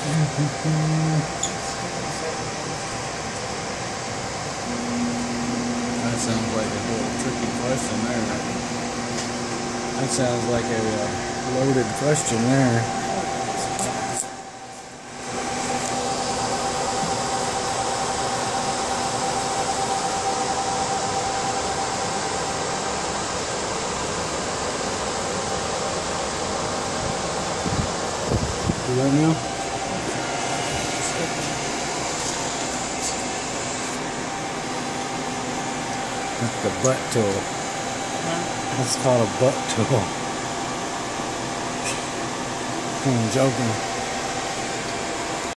That sounds like a little tricky question there. That sounds like a loaded question there. Do that now? That's the butt tool. That's called a butt tool. I'm joking.